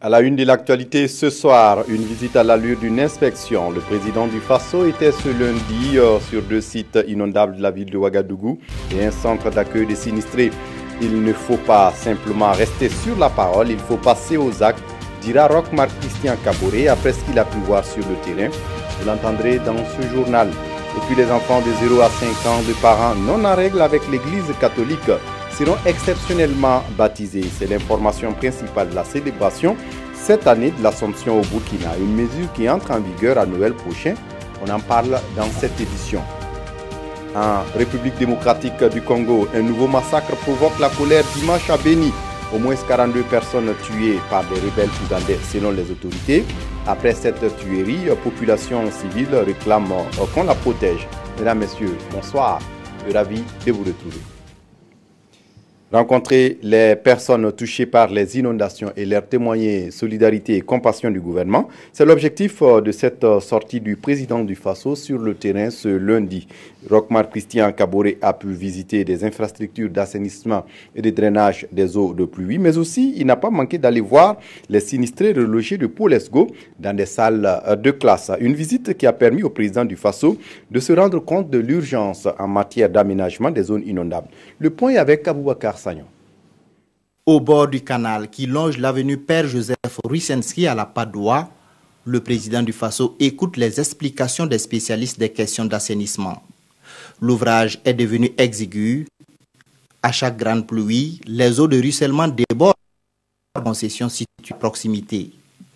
À la une de l'actualité ce soir, une visite à l'allure d'une inspection. Le président du Faso était ce lundi sur deux sites inondables de la ville de Ouagadougou et un centre d'accueil des sinistrés. Il ne faut pas simplement rester sur la parole, il faut passer aux actes, dira Roch-Marc Christian Kaboré après ce qu'il a pu voir sur le terrain. Vous l'entendrez dans ce journal. Et puis les enfants de 0 à 5 ans de parents non en règle avec l'église catholique seront exceptionnellement baptisés. C'est l'information principale de la célébration cette année de l'Assomption au Burkina, une mesure qui entre en vigueur à Noël prochain. On en parle dans cette édition. En République démocratique du Congo, un nouveau massacre provoque la colère dimanche à Beni. Au moins 42 personnes tuées par des rebelles ougandais selon les autorités. Après cette tuerie, la population civile réclame qu'on la protège. Mesdames, Messieurs, bonsoir. Ravi de vous retrouver. Rencontrer les personnes touchées par les inondations et leur témoigner solidarité et compassion du gouvernement, c'est l'objectif de cette sortie du président du Faso sur le terrain ce lundi. Roch-Marc Christian Kaboré a pu visiter des infrastructures d'assainissement et de drainage des eaux de pluie, mais aussi il n'a pas manqué d'aller voir les sinistrés relogés de Polesgo dans des salles de classe. Une visite qui a permis au président du Faso de se rendre compte de l'urgence en matière d'aménagement des zones inondables. Le point est avec Aboubakar Sagnon. Au bord du canal qui longe l'avenue Père Joseph Ruisenski à la Padoua, le président du Faso écoute les explications des spécialistes des questions d'assainissement. L'ouvrage est devenu exigu. À chaque grande pluie, les eaux de ruissellement débordent en concession située à proximité.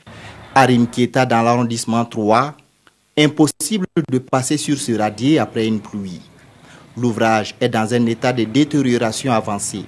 À Rimkieta, dans l'arrondissement 3, impossible de passer sur ce radier après une pluie. L'ouvrage est dans un état de détérioration avancée.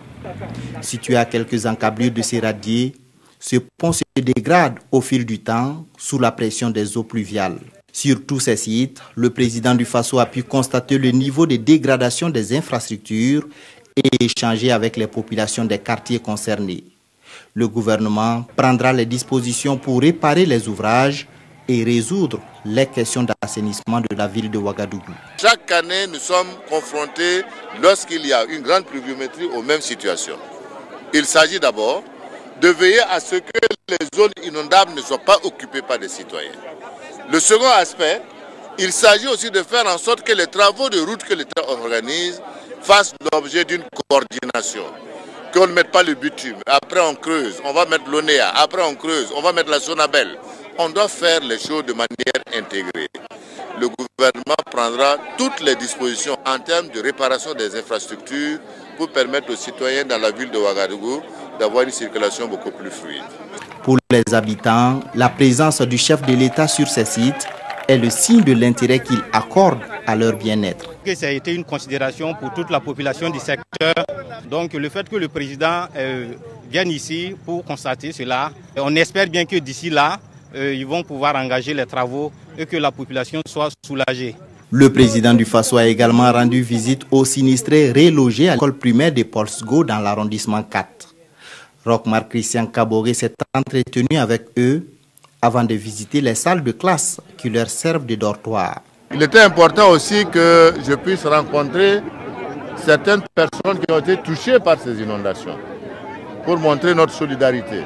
Situé à quelques encablures de ces radiers, ce pont se dégrade au fil du temps sous la pression des eaux pluviales. Sur tous ces sites, le président du Faso a pu constater le niveau de dégradation des infrastructures et échanger avec les populations des quartiers concernés. Le gouvernement prendra les dispositions pour réparer les ouvrages et résoudre les questions d'assainissement de la ville de Ouagadougou. Chaque année, nous sommes confrontés, lorsqu'il y a une grande pluviométrie, aux mêmes situations. Il s'agit d'abord de veiller à ce que les zones inondables ne soient pas occupées par des citoyens. Le second aspect, il s'agit aussi de faire en sorte que les travaux de route que l'État organise fassent l'objet d'une coordination. Qu'on ne mette pas le bitume, après on creuse, on va mettre l'ONEA, après on creuse, on va mettre la Sonabel. On doit faire les choses de manière intégrée. Le gouvernement prendra toutes les dispositions en termes de réparation des infrastructures pour permettre aux citoyens dans la ville de Ouagadougou d'avoir une circulation beaucoup plus fluide. Pour les habitants, la présence du chef de l'État sur ces sites est le signe de l'intérêt qu'il accorde à leur bien-être. Ça a été une considération pour toute la population du secteur. Donc le fait que le président vienne ici pour constater cela, on espère bien que d'ici là, ils vont pouvoir engager les travaux et que la population soit soulagée. Le président du Faso a également rendu visite aux sinistrés relogés à l'école primaire de Polesgo dans l'arrondissement 4. Roch-Marc Christian Kaboré s'est entretenu avec eux avant de visiter les salles de classe qui leur servent de dortoir. Il était important aussi que je puisse rencontrer certaines personnes qui ont été touchées par ces inondations pour montrer notre solidarité,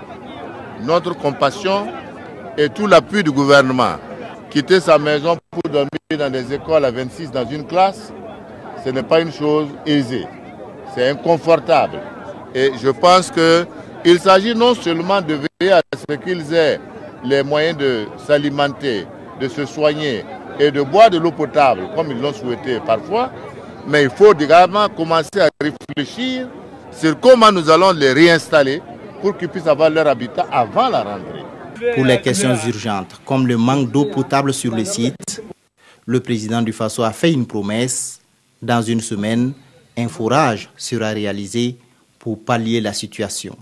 notre compassion et tout l'appui du gouvernement. Quitter sa maison pour dormir dans des écoles à 26 dans une classe, ce n'est pas une chose aisée. C'est inconfortable. Et je pense qu'il s'agit non seulement de veiller à ce qu'ils aient les moyens de s'alimenter, de se soigner et de boire de l'eau potable, comme ils l'ont souhaité parfois, mais il faut également commencer à réfléchir sur comment nous allons les réinstaller pour qu'ils puissent avoir leur habitat avant la rentrée. Pour les questions urgentes, comme le manque d'eau potable sur le site, le président du Faso a fait une promesse. Dans une semaine, un forage sera réalisé pour pallier la situation.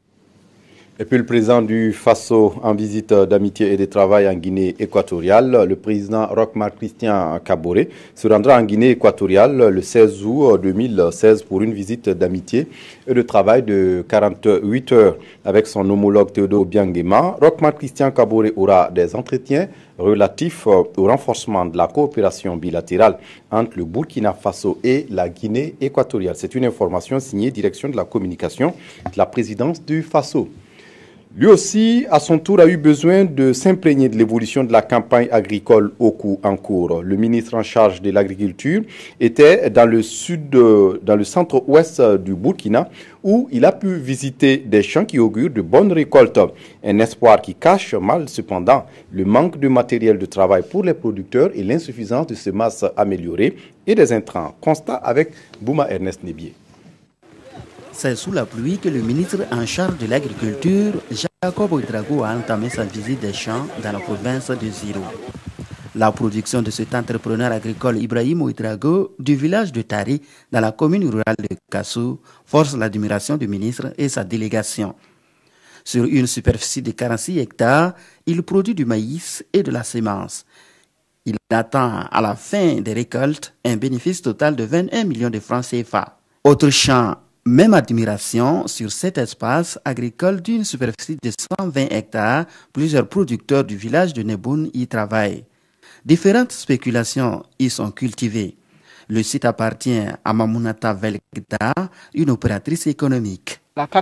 Et puis le président du Faso en visite d'amitié et de travail en Guinée équatoriale, le président Roch-Marc Christian Kaboré se rendra en Guinée équatoriale le 16 août 2016 pour une visite d'amitié et de travail de 48 heures avec son homologue Théodore Obiang-Nguema. Roch-Marc Christian Kaboré aura des entretiens relatifs au renforcement de la coopération bilatérale entre le Burkina Faso et la Guinée équatoriale. C'est une information signée Direction de la communication de la présidence du Faso. Lui aussi, à son tour, a eu besoin de s'imprégner de l'évolution de la campagne agricole en cours. Le ministre en charge de l'agriculture était dans le centre-ouest du Burkina, où il a pu visiter des champs qui augurent de bonnes récoltes. Un espoir qui cache mal, cependant, le manque de matériel de travail pour les producteurs et l'insuffisance de semences améliorées et des intrants. Constat avec Bouma Ernest Nebié. C'est sous la pluie que le ministre en charge de l'agriculture, Jacob Ouedraogo, a entamé sa visite des champs dans la province de Ziro. La production de cet entrepreneur agricole Ibrahim Ouedraogo du village de Tari, dans la commune rurale de Kassou, force l'admiration du ministre et sa délégation. Sur une superficie de 46 hectares, il produit du maïs et de la semence. Il attend à la fin des récoltes un bénéfice total de 21 millions de francs CFA. Autre champ, même admiration sur cet espace agricole d'une superficie de 120 hectares, plusieurs producteurs du village de Neboun y travaillent. Différentes spéculations y sont cultivées. Le site appartient à Mamounata Velgda, une opératrice économique.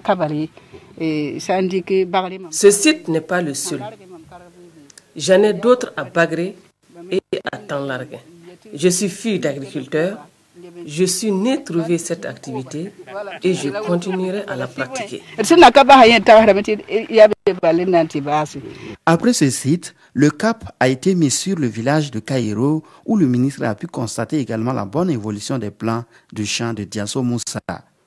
Ce site n'est pas le seul. J'en ai d'autres à Bagré et à Tanlarguin. Je suis fille d'agriculteur. Je suis né trouver cette activité et je continuerai à la pratiquer. Après ce site, le cap a été mis sur le village de Cairo où le ministre a pu constater également la bonne évolution des plans du champ de Diasso Moussa.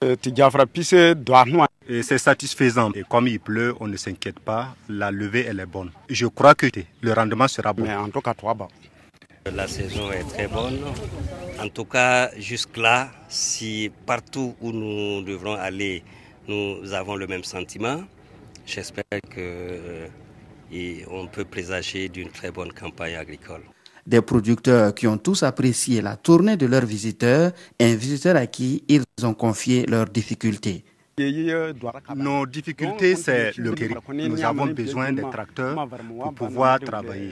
Et c'est satisfaisant. Et comme il pleut, on ne s'inquiète pas. La levée, elle est bonne. Je crois que le rendement sera bon. Mais en tout cas, la saison est très bonne. En tout cas, jusque-là, si partout où nous devrons aller, nous avons le même sentiment, j'espère qu'on peut présager d'une très bonne campagne agricole. Des producteurs qui ont tous apprécié la tournée de leurs visiteurs, un visiteur à qui ils ont confié leurs difficultés. Nos difficultés, c'est le terrain. Nous avons besoin des tracteurs pour pouvoir travailler.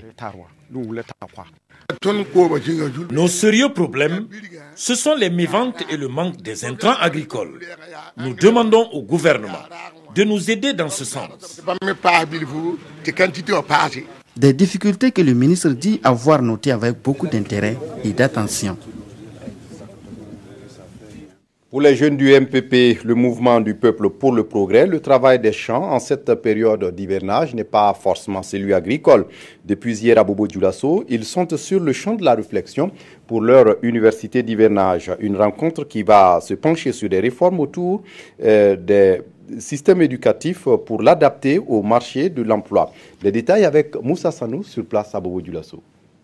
Nos sérieux problèmes, ce sont les méventes et le manque des intrants agricoles. Nous demandons au gouvernement de nous aider dans ce sens. Des difficultés que le ministre dit avoir notées avec beaucoup d'intérêt et d'attention. Pour les jeunes du MPP, le mouvement du peuple pour le progrès, le travail des champs en cette période d'hivernage n'est pas forcément celui agricole. Depuis hier à Bobo-Dioulasso, ils sont sur le champ de la réflexion pour leur université d'hivernage. Une rencontre qui va se pencher sur des réformes autour des systèmes éducatifs pour l'adapter au marché de l'emploi. Les détails avec Moussa Sanou sur place à Bobo-Dioulasso.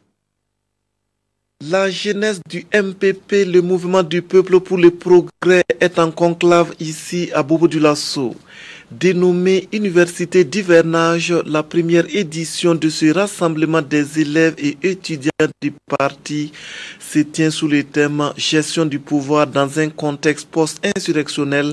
La jeunesse du MPP, le mouvement du peuple pour le progrès, est en conclave ici à Bobo-Dioulasso. Dénommée Université d'hivernage, la première édition de ce rassemblement des élèves et étudiants du parti se tient sous le thème « Gestion du pouvoir dans un contexte post-insurrectionnel ».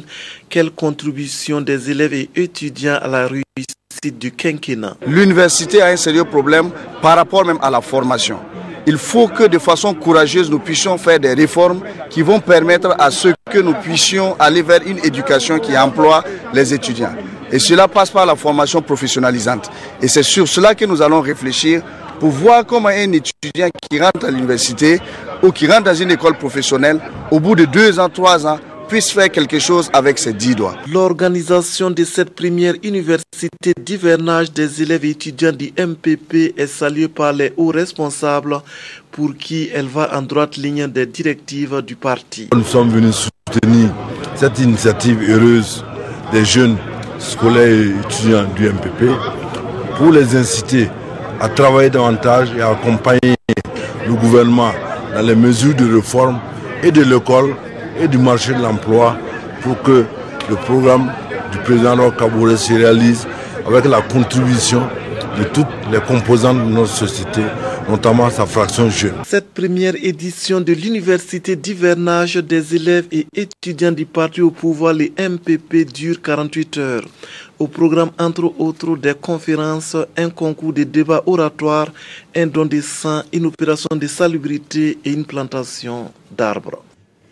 Quelle contribution des élèves et étudiants à la réussite du quinquennat? L'université a un sérieux problème par rapport même à la formation. Il faut que de façon courageuse, nous puissions faire des réformes qui vont permettre à ce que nous puissions aller vers une éducation qui emploie les étudiants. Et cela passe par la formation professionnalisante. Et c'est sur cela que nous allons réfléchir pour voir comment un étudiant qui rentre à l'université ou qui rentre dans une école professionnelle, au bout de 2 ans, 3 ans, puisse faire quelque chose avec ses 10 doigts. L'organisation de cette première université d'hivernage des élèves et étudiants du MPP est saluée par les hauts responsables pour qui elle va en droite ligne des directives du parti. Nous sommes venus soutenir cette initiative heureuse des jeunes scolaires et étudiants du MPP pour les inciter à travailler davantage et à accompagner le gouvernement dans les mesures de réforme et de l'école et du marché de l'emploi pour que le programme du président Roch Kaboré se réalise avec la contribution de toutes les composantes de notre société, notamment sa fraction jeune. Cette première édition de l'université d'hivernage des élèves et étudiants du parti au pouvoir, les MPP, dure 48 heures. Au programme, entre autres, des conférences, un concours de débats oratoires, un don de sang, une opération de salubrité et une plantation d'arbres.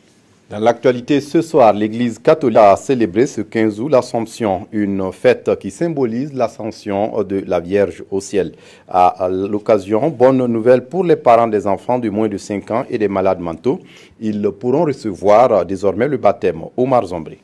Dans l'actualité, ce soir, l'Église catholique a célébré ce 15 août l'Assomption, une fête qui symbolise l'ascension de la Vierge au ciel. À l'occasion, bonne nouvelle pour les parents des enfants de moins de 5 ans et des malades mentaux. Ils pourront recevoir désormais le baptême. Omar Zombré.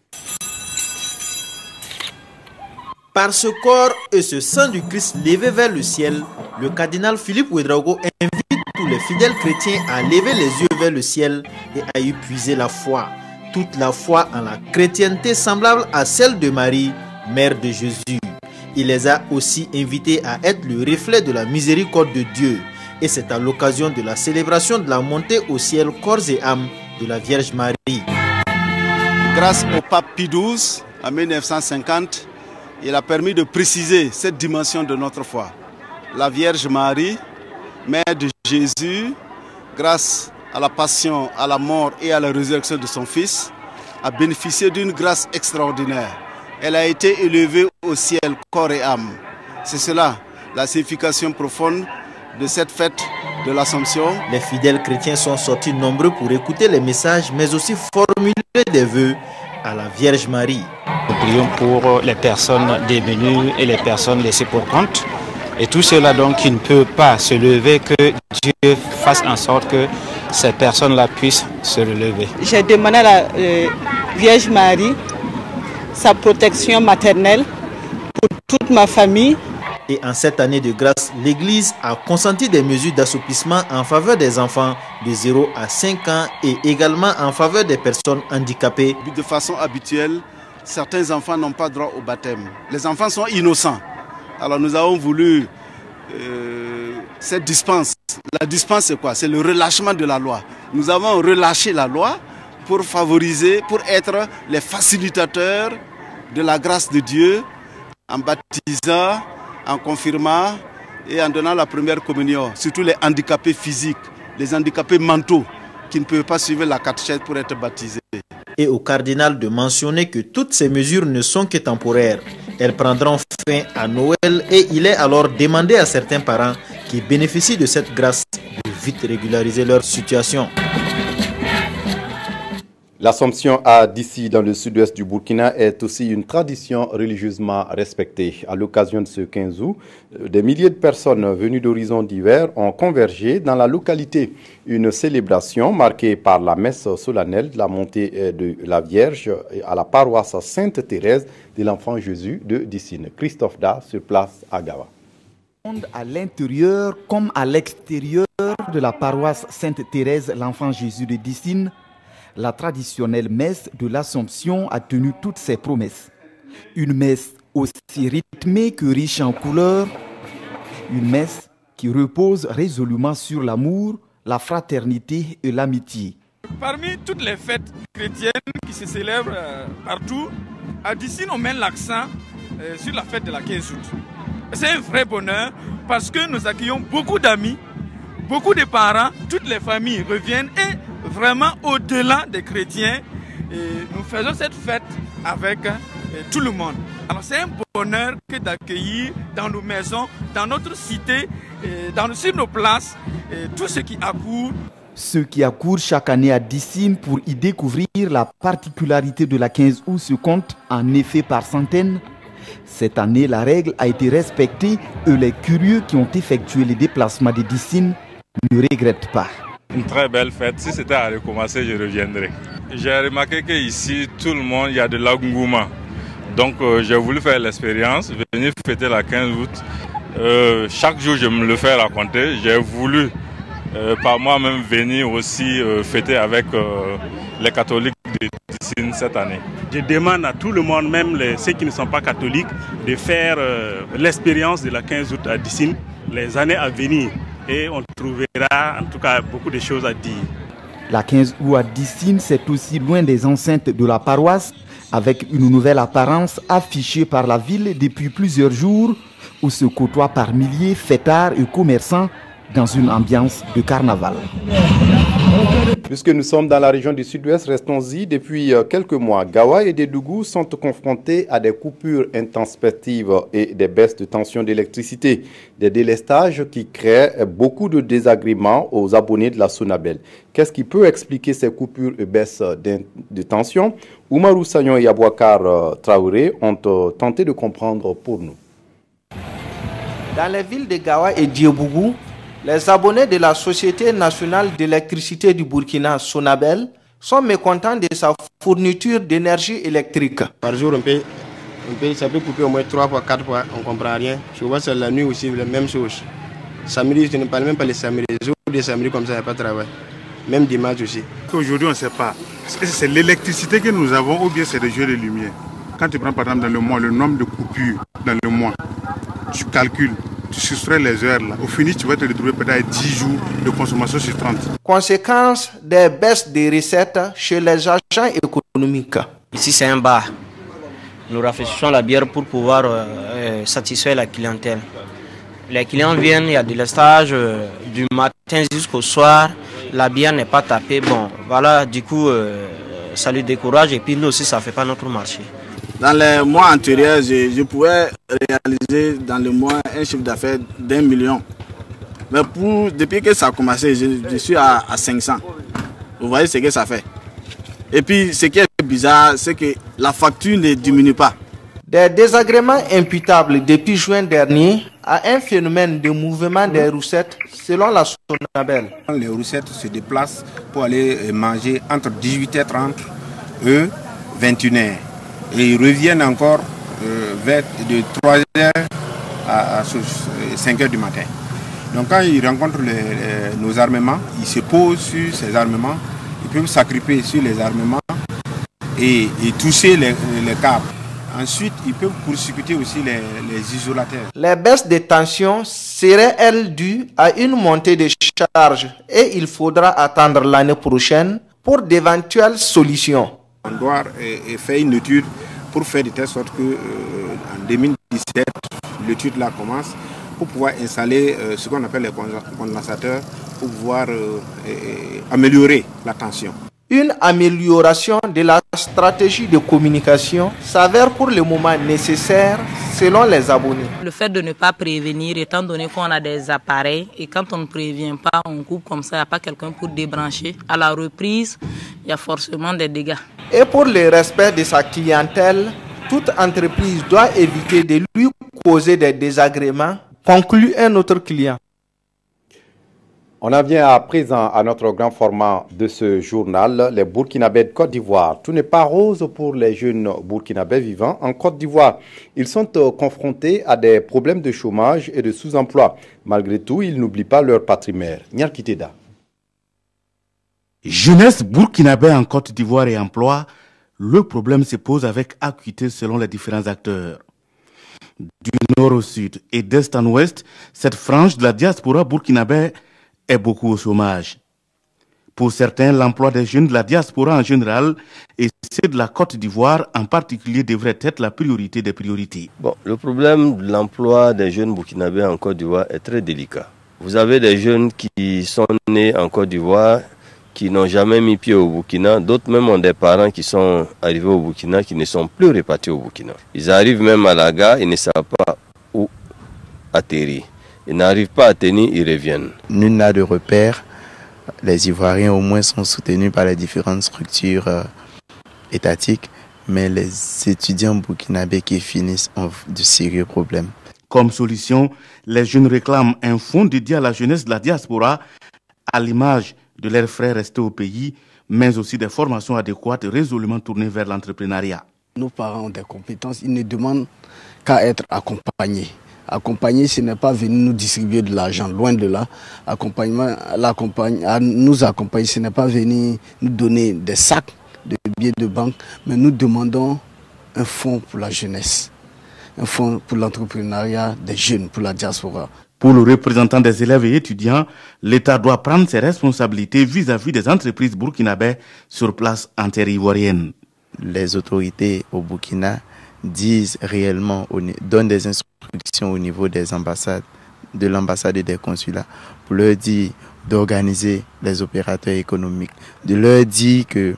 Par ce corps et ce sang du Christ levé vers le ciel, le cardinal Philippe Ouédraogo invite tous les fidèles chrétiens à lever les yeux vers le ciel et à y puiser la foi. Toute la foi en la chrétienté semblable à celle de Marie, mère de Jésus. Il les a aussi invités à être le reflet de la miséricorde de Dieu. Et c'est à l'occasion de la célébration de la montée au ciel corps et âme de la Vierge Marie. Grâce au pape Pie XII, en 1950, il a permis de préciser cette dimension de notre foi. La Vierge Marie, mère de Jésus, grâce à la passion, à la mort et à la résurrection de son Fils, a bénéficié d'une grâce extraordinaire. Elle a été élevée au ciel, corps et âme. C'est cela, la signification profonde de cette fête de l'Assomption. Les fidèles chrétiens sont sortis nombreux pour écouter les messages, mais aussi formuler des vœux à la Vierge Marie. Nous prions pour les personnes démunies et les personnes laissées pour compte. Et tout cela donc qui ne peut pas se lever, que Dieu fasse en sorte que ces personnes-là puissent se relever. J'ai demandé à la Vierge Marie sa protection maternelle pour toute ma famille. Et en cette année de grâce, l'Église a consenti des mesures d'assouplissement en faveur des enfants de 0 à 5 ans et également en faveur des personnes handicapées. De façon habituelle, certains enfants n'ont pas droit au baptême. Les enfants sont innocents. Alors nous avons voulu cette dispense. La dispense c'est quoi? C'est le relâchement de la loi. Nous avons relâché la loi pour favoriser, pour être les facilitateurs de la grâce de Dieu en baptisant, en confirmant et en donnant la première communion. Surtout les handicapés physiques, les handicapés mentaux qui ne peuvent pas suivre la catéchèse pour être baptisés. Et au cardinal de mentionner que toutes ces mesures ne sont que temporaires. Elles prendront fin à Noël et il est alors demandé à certains parents qui bénéficient de cette grâce de vite régulariser leur situation. L'Assomption à Dissi, dans le sud-ouest du Burkina, est aussi une tradition religieusement respectée. À l'occasion de ce 15 août, des milliers de personnes venues d'horizons divers ont convergé dans la localité. Une célébration marquée par la messe solennelle de la montée de la Vierge à la paroisse Sainte-Thérèse de l'Enfant Jésus de Dissine. Christophe Da, sur place à Gawa. À l'intérieur comme à l'extérieur de la paroisse Sainte-Thérèse, l'Enfant Jésus de Dissine, la traditionnelle messe de l'Assomption a tenu toutes ses promesses. Une messe aussi rythmée que riche en couleurs, une messe qui repose résolument sur l'amour, la fraternité et l'amitié. Parmi toutes les fêtes chrétiennes qui se célèbrent partout, à Dissine on met l'accent sur la fête de la 15 août. C'est un vrai bonheur parce que nous accueillons beaucoup d'amis, beaucoup de parents, toutes les familles reviennent et vraiment au-delà des chrétiens, nous faisons cette fête avec tout le monde. Alors c'est un bonheur que d'accueillir dans nos maisons, dans notre cité, sur nos places, tout ce qui accourt. Ceux qui accourent chaque année à Dissine pour y découvrir la particularité de la 15 août se comptent en effet par centaines. Cette année, la règle a été respectée et les curieux qui ont effectué les déplacements de Dissine ne regrettent pas. Une très belle fête. Si c'était à recommencer, je reviendrai. J'ai remarqué qu'ici, tout le monde, il y a de l'engouement. Donc, j'ai voulu faire l'expérience, venir fêter la 15 août. Chaque jour, je me le fais raconter. J'ai voulu, par moi-même, venir aussi fêter avec les catholiques de Dissine cette année. Je demande à tout le monde, même ceux qui ne sont pas catholiques, de faire l'expérience de la 15 août à Dissine les années à venir. Et on trouvera en tout cas beaucoup de choses à dire. La 15 août à Dissine, c'est aussi loin des enceintes de la paroisse, avec une nouvelle apparence affichée par la ville depuis plusieurs jours, où se côtoient par milliers fêtards et commerçants dans une ambiance de carnaval. Puisque nous sommes dans la région du sud-ouest, restons-y. Depuis quelques mois, Gawa et Dédougou sont confrontés à des coupures intempestives et des baisses de tension d'électricité. Des délestages qui créent beaucoup de désagréments aux abonnés de la Sonabel. Qu'est-ce qui peut expliquer ces coupures et baisses de tension? Oumarou Sagnon et Abouakar Traoré ont tenté de comprendre pour nous. Dans les villes de Gawa et Diebougou, les abonnés de la Société nationale d'électricité du Burkina, Sonabel, sont mécontents de sa fourniture d'énergie électrique. Par jour, ça peut couper au moins 3 fois, 4 fois, on ne comprend rien. Souvent, c'est la nuit aussi, la même chose. Samedi, je ne parle même pas les samedis. Les jours des samedis, comme ça, il n'y a pas de travail. Même dimanche aussi. Aujourd'hui, on ne sait pas. Est-ce que c'est l'électricité que nous avons ou bien c'est le jeu de lumière? Quand tu prends par exemple dans le mois, le nombre de coupures dans le mois, tu calcules. Tu soustrais les heures là. Au fini, tu vas te retrouver peut-être 10 jours de consommation sur 30. Conséquence des baisses des recettes chez les agents économiques. Ici, c'est un bar. Nous rafraîchissons la bière pour pouvoir satisfaire la clientèle. Les clients viennent, il y a de l'estage du matin jusqu'au soir. La bière n'est pas tapée. Bon, voilà, du coup, ça lui décourage et puis nous aussi, ça ne fait pas notre marché. Dans les mois antérieurs, je pouvais réaliser dans le mois un chiffre d'affaires d'1 million. Mais depuis que ça a commencé, je suis à 500. Vous voyez ce que ça fait. Et puis, ce qui est bizarre, c'est que la facture ne diminue pas. Des désagréments imputables depuis juin dernier à un phénomène de mouvement des roussettes selon la Sonabel. Les roussettes se déplacent pour aller manger entre 18h30 et 21h. Et ils reviennent encore vers de 3h à 5h du matin. Donc quand ils rencontrent nos armements, ils se posent sur ces armements, ils peuvent s'agripper sur les armements et toucher les câbles. Ensuite, ils peuvent court-circuiter aussi les isolateurs. Les baisses de tension seraient, elles, dues à une montée de charges et il faudra attendre l'année prochaine pour d'éventuelles solutions. On doit faire une étude pour faire de telle sorte que en 2017, l'étude là commence pour pouvoir installer ce qu'on appelle les condensateurs pour pouvoir améliorer la tension. Une amélioration de la stratégie de communication s'avère pour le moment nécessaire selon les abonnés. Le fait de ne pas prévenir, étant donné qu'on a des appareils et quand on ne prévient pas, on coupe comme ça, il n'y a pas quelqu'un pour débrancher. À la reprise, il y a forcément des dégâts. Et pour le respect de sa clientèle, toute entreprise doit éviter de lui causer des désagréments, conclut un autre client. On en vient à présent à notre grand format de ce journal, les Burkinabés de Côte d'Ivoire. Tout n'est pas rose pour les jeunes Burkinabés vivant en Côte d'Ivoire. Ils sont confrontés à des problèmes de chômage et de sous-emploi. Malgré tout, ils n'oublient pas leur patrimoine. Nyarkiteda. Jeunesse burkinabé en Côte d'Ivoire et emploi, le problème se pose avec acuité selon les différents acteurs. Du nord au sud et d'est en ouest, cette frange de la diaspora burkinabé est beaucoup au chômage. Pour certains, l'emploi des jeunes de la diaspora en général et ceux de la Côte d'Ivoire en particulier devrait être la priorité des priorités. Bon, le problème de l'emploi des jeunes burkinabés en Côte d'Ivoire est très délicat. Vous avez des jeunes qui sont nés en Côte d'Ivoire, qui n'ont jamais mis pied au Burkina. D'autres même ont des parents qui sont arrivés au Burkina, qui ne sont plus répartis au Burkina. Ils arrivent même à la gare, ils ne savent pas où atterrir. Ils n'arrivent pas à tenir, ils reviennent. Nul n'a de repère. Les Ivoiriens au moins sont soutenus par les différentes structures étatiques, mais les étudiants burkinabés qui finissent ont de sérieux problèmes. Comme solution, les jeunes réclament un fonds dédié à la jeunesse de la diaspora, à l'image de leurs frères restés au pays, mais aussi des formations adéquates résolument tournées vers l'entrepreneuriat. Nos parents ont des compétences, ils ne demandent qu'à être accompagnés. Accompagner, ce n'est pas venir nous distribuer de l'argent, loin de là. Nous accompagner, ce n'est pas venir nous donner des sacs de billets de banque, mais nous demandons un fonds pour la jeunesse, un fonds pour l'entrepreneuriat des jeunes, pour la diaspora. Pour le représentant des élèves et étudiants, l'État doit prendre ses responsabilités vis-à-vis des entreprises burkinabées sur place en terre ivoirienne. Les autorités au Burkina disent réellement, donnent des instructions au niveau des ambassades de l'ambassade et des consulats pour leur dire d'organiser les opérateurs économiques, de leur dire qu'il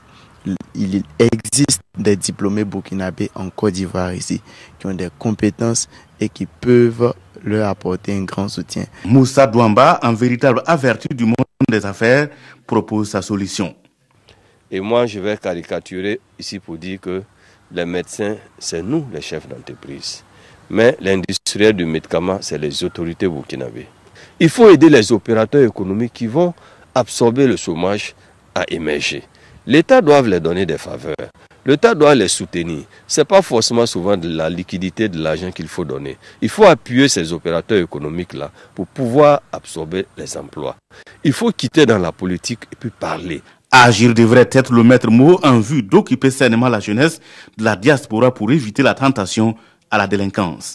existe des diplômés burkinabés en Côte d'Ivoire ici, qui ont des compétences et qui peuvent leur apporter un grand soutien. Moussa Douamba, un véritable averti du monde des affaires, propose sa solution. Et moi, je vais caricaturer ici pour dire que les médecins, c'est nous les chefs d'entreprise. Mais l'industriel du médicament, c'est les autorités burkinabées. Il faut aider les opérateurs économiques qui vont absorber le chômage à émerger. L'État doit les donner des faveurs. L'État doit les soutenir. Ce n'est pas forcément souvent de la liquidité, de l'argent qu'il faut donner. Il faut appuyer ces opérateurs économiques-là pour pouvoir absorber les emplois. Il faut quitter dans la politique et puis parler. Agir devrait être le maître mot en vue d'occuper sainement la jeunesse de la diaspora pour éviter la tentation à la délinquance.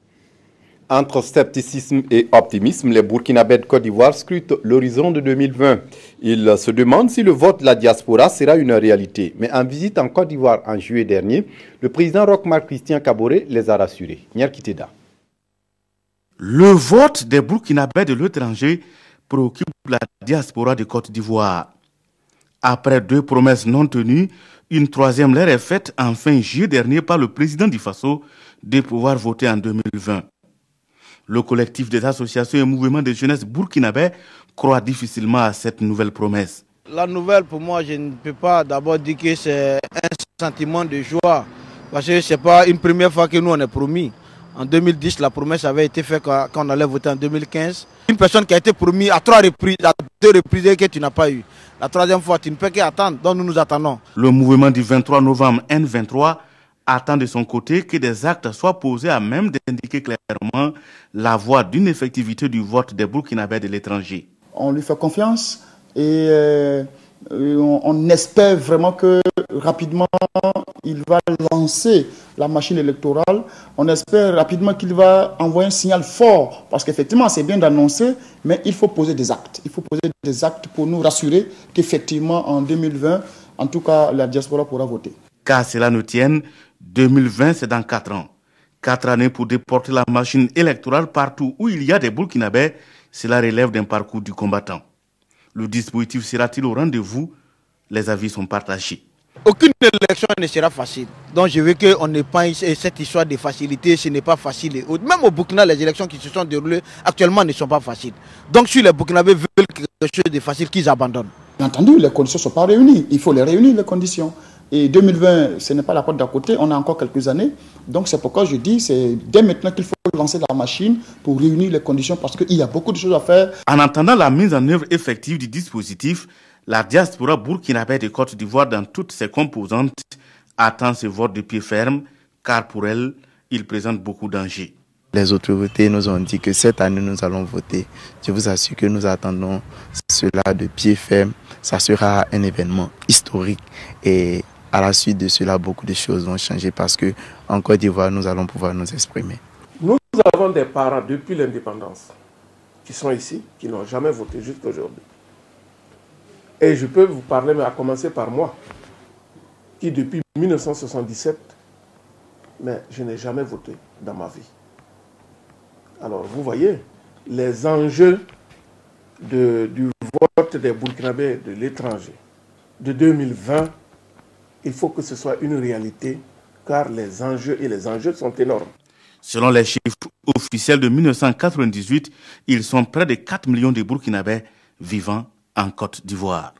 Entre scepticisme et optimisme, les Burkinabés de Côte d'Ivoire scrutent l'horizon de 2020. Ils se demandent si le vote de la diaspora sera une réalité. Mais en visite en Côte d'Ivoire en juillet dernier, le président Roch-Marc Christian Kaboré les a rassurés. Nyarkiteda. Le vote des Burkinabés de l'étranger préoccupe la diaspora de Côte d'Ivoire. Après 2 promesses non tenues, une troisième leur est faite en fin juillet dernier par le président du Faso de pouvoir voter en 2020. Le collectif des associations et mouvements de jeunesse burkinabé croit difficilement à cette nouvelle promesse. La nouvelle, pour moi, je ne peux pas d'abord dire que c'est un sentiment de joie. Parce que ce n'est pas une première fois que nous on est promis. En 2010, la promesse avait été faite quand on allait voter en 2015. Une personne qui a été promise à 2 reprises et que tu n'as pas eu. La troisième fois, tu ne peux qu'attendre, donc nous nous attendons. Le mouvement du 23 novembre N23 attend de son côté que des actes soient posés à même d'indiquer clairement la voie d'une effectivité du vote des Burkinabés de l'étranger. On lui fait confiance et on espère vraiment que rapidement il va lancer la machine électorale. On espère rapidement qu'il va envoyer un signal fort parce qu'effectivement c'est bien d'annoncer, mais il faut poser des actes. Il faut poser des actes pour nous rassurer qu'effectivement en 2020, en tout cas la diaspora pourra voter. Qu'à cela ne tienne, 2020 c'est dans 4 ans. 4 années pour déporter la machine électorale partout où il y a des Burkinabés, cela relève d'un parcours du combattant. Le dispositif sera-t-il au rendez-vous? Les avis sont partagés. Aucune élection ne sera facile. Donc je veux qu'on n'ait pas cette histoire de facilité, ce n'est pas facile. Même au Burkina, les élections qui se sont déroulées actuellement ne sont pas faciles. Donc si les Burkinabés veulent quelque chose de facile, qu'ils abandonnent. Bien entendu, les conditions ne sont pas réunies. Il faut les réunir, les conditions. Et 2020, ce n'est pas la porte d'à côté, on a encore quelques années. Donc c'est pourquoi je dis, c'est dès maintenant qu'il faut lancer la machine pour réunir les conditions parce qu'il y a beaucoup de choses à faire. En attendant la mise en œuvre effective du dispositif, la diaspora burkinabé de Côte d'Ivoire dans toutes ses composantes attend ce vote de pied ferme car pour elle, il présente beaucoup d'enjeux. Les autorités nous ont dit que cette année nous allons voter. Je vous assure que nous attendons cela de pied ferme. Ça sera un événement historique et à la suite de cela, beaucoup de choses vont changer parce qu'en Côte d'Ivoire, nous allons pouvoir nous exprimer. Nous avons des parents depuis l'indépendance qui sont ici, qui n'ont jamais voté jusqu'à aujourd'hui. Et je peux vous parler, mais à commencer par moi, qui depuis 1977, mais je n'ai jamais voté dans ma vie. Alors vous voyez, les enjeux du vote des Burkinabés de l'étranger de 2020, il faut que ce soit une réalité car les enjeux sont énormes. Selon les chiffres officiels de 1998, ils sont près de 4 millions de Burkinabés vivant en Côte d'Ivoire.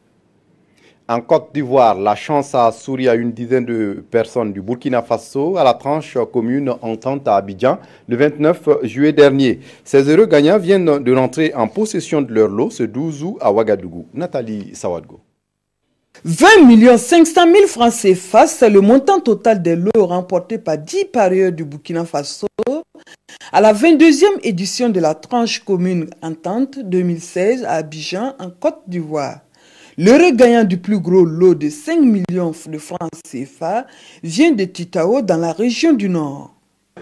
En Côte d'Ivoire, la chance a souri à une dizaine de personnes du Burkina Faso à la tranche commune Entente à Abidjan le 29 juillet dernier. Ces heureux gagnants viennent de rentrer en possession de leur lot ce 12 août à Ouagadougou. Nathalie Sawadgo. 20 500 000 francs CFA, c'est le montant total des lots remportés par 10 parieurs du Burkina Faso à la 22e édition de la tranche commune Entente 2016 à Abidjan en Côte d'Ivoire. L'heureux gagnant du plus gros lot de 5 millions de francs CFA vient de Titao dans la région du Nord.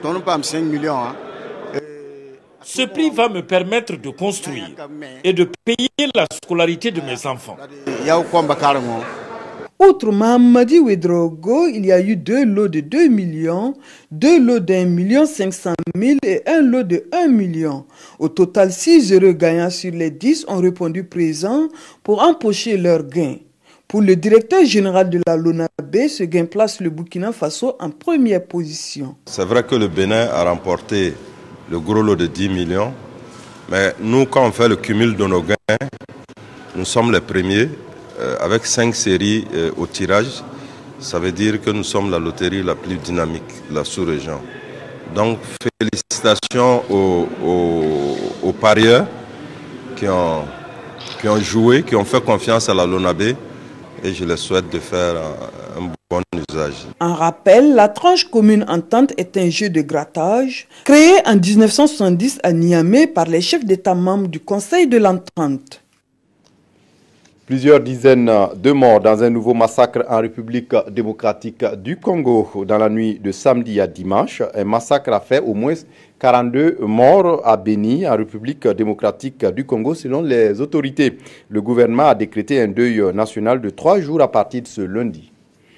Ce prix va me permettre de construire et de payer la scolarité de mes enfants. Outre Mahamadi Ouedraogo, il y a eu 2 lots de 2 millions, 2 lots d'1 500 000 et un lot de 1 million. Au total, 6 heureux gagnants sur les 10 ont répondu présents pour empocher leurs gains. Pour le directeur général de la LONABE, ce gain place le Burkina Faso en première position. C'est vrai que le Bénin a remporté le gros lot de 10 millions, mais nous, quand on fait le cumul de nos gains, nous sommes les premiers. Avec 5 séries au tirage, ça veut dire que nous sommes la loterie la plus dynamique de la sous-région. Donc félicitations aux parieurs qui ont joué, qui ont fait confiance à la LONABE et je les souhaite de faire un bon usage. En rappel, la tranche commune entente est un jeu de grattage créé en 1970 à Niamey par les chefs d'État membres du Conseil de l'entente. Plusieurs dizaines de morts dans un nouveau massacre en République démocratique du Congo dans la nuit de samedi à dimanche. Un massacre a fait au moins 42 morts à Beni, en République démocratique du Congo, selon les autorités. Le gouvernement a décrété un deuil national de 3 jours à partir de ce lundi.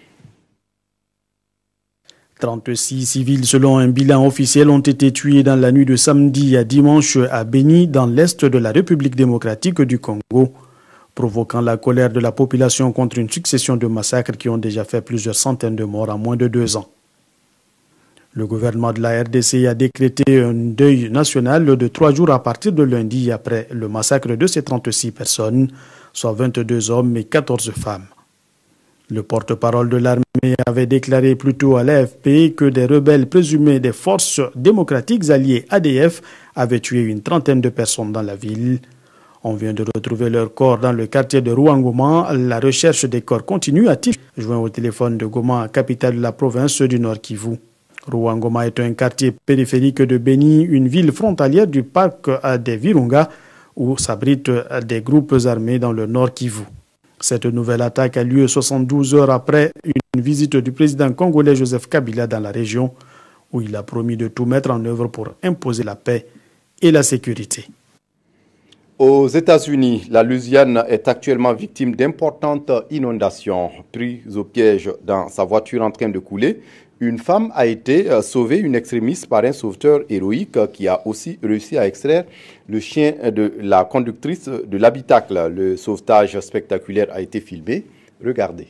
36 civils, selon un bilan officiel, ont été tués dans la nuit de samedi à dimanche à Beni, dans l'est de la République démocratique du Congo, provoquant la colère de la population contre une succession de massacres qui ont déjà fait plusieurs centaines de morts en moins de 2 ans. Le gouvernement de la RDC a décrété un deuil national de 3 jours à partir de lundi après le massacre de ces 36 personnes, soit 22 hommes et 14 femmes. Le porte-parole de l'armée avait déclaré plus tôt à l'AFP que des rebelles présumés des forces démocratiques alliées ADF avaient tué une trentaine de personnes dans la ville. On vient de retrouver leurs corps dans le quartier de Rouangoma. La recherche des corps continue, a-t-il joint au téléphone de Goma, capitale de la province du Nord Kivu. Rouangoma est un quartier périphérique de Beni, une ville frontalière du parc des Virunga, où s'abritent des groupes armés dans le Nord Kivu. Cette nouvelle attaque a lieu 72 heures après une visite du président congolais Joseph Kabila dans la région, où il a promis de tout mettre en œuvre pour imposer la paix et la sécurité. Aux États-Unis, la Louisiane est actuellement victime d'importantes inondations. Prise au piège dans sa voiture en train de couler, une femme a été sauvée, une extrémiste, par un sauveteur héroïque qui a aussi réussi à extraire le chien de la conductrice de l'habitacle. Le sauvetage spectaculaire a été filmé. Regardez.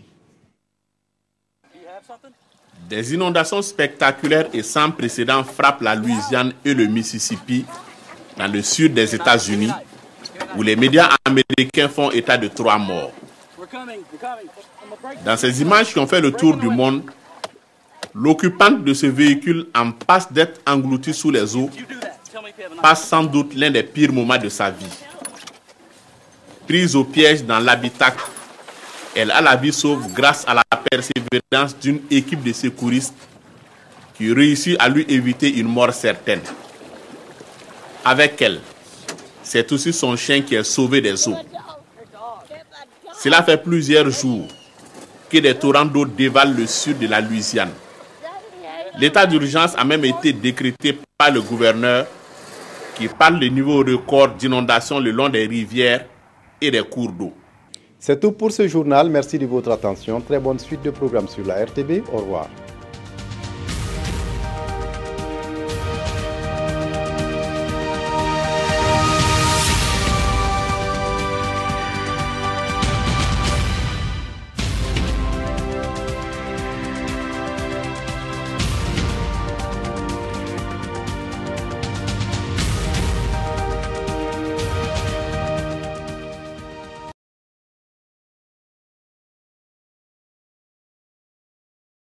Des inondations spectaculaires et sans précédent frappent la Louisiane et le Mississippi dans le sud des États-Unis, où les médias américains font état de 3 morts. Dans ces images qui ont fait le tour du monde, l'occupante de ce véhicule, en passe d'être engloutie sous les eaux, passe sans doute l'un des pires moments de sa vie. Prise au piège dans l'habitacle, elle a la vie sauve grâce à la persévérance d'une équipe de secouristes qui réussit à lui éviter une mort certaine. Avec elle, c'est aussi son chien qui est sauvé des eaux. Cela fait plusieurs jours que des torrents d'eau dévalent le sud de la Louisiane. L'état d'urgence a même été décrété par le gouverneur qui parle des niveaux records d'inondation le long des rivières et des cours d'eau. C'est tout pour ce journal. Merci de votre attention. Très bonne suite de programmes sur la RTB. Au revoir.